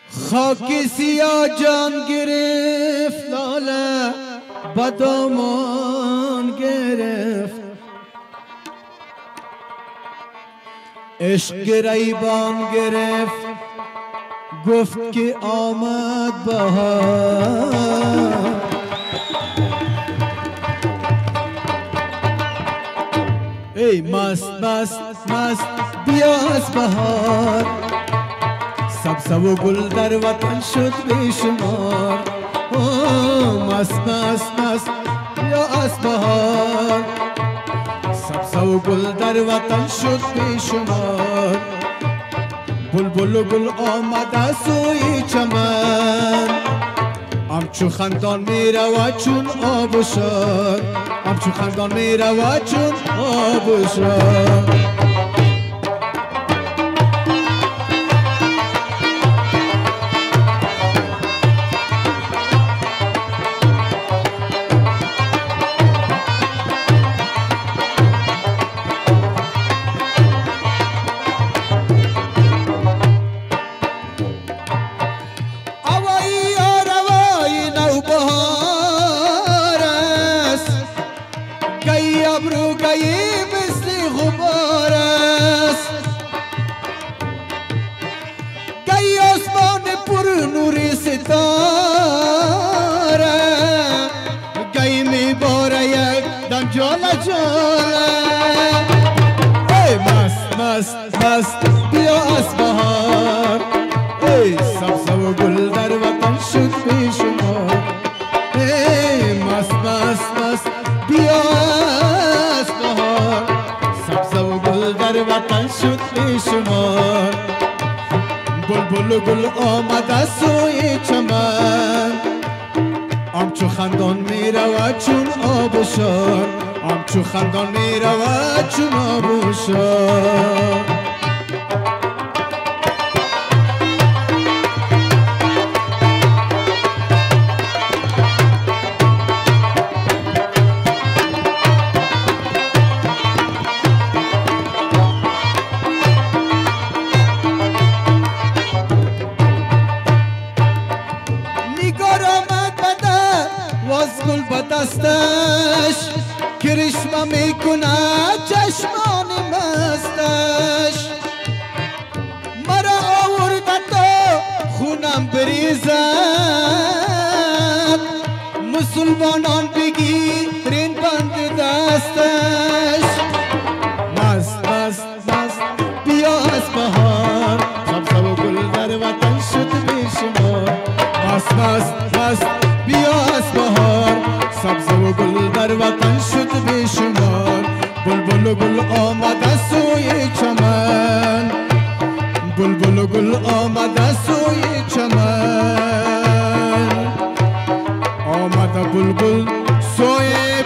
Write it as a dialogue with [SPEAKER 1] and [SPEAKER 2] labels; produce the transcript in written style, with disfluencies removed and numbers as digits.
[SPEAKER 1] خاک سیاه جان گرفت لاله بدامان گرفت عشق گریبان گرفت گفت که آمد بهار ای مست مست مست بیا از بهار سبزه و گل در وطن شد بیشمار مست مست مست بیا از بهار سبزه و گل در وطن شد بیشمار بلبل و گل آمده سوی چمن همچو خندان می رود چون آب و شار همچو خندان می رود چون آب و شار بیا از بهار ای سبزه و گل در وطن شد بیشمار ای مست مست مست بیا از بهار سبزه و گل در وطن شد بیشمار بلبل و گل آمده سوی چمن همچو خندان می رود چون آب و شار همچو خندان می رود چون آب و شار کرشمه میکنه چشمان مستش مرا آورده تا خونم بریزد مسلمانان بگیرین بند دستش مست مست مست بیا از بهار سبزه و گل در وطن شد بیشمار مست مست مست بیا از بهار سبزه و گل در وطن شد بیشمار بلبل و گل آمده سوی چمن بلبل و گل آمده سوی چمن آمده بلبل سوی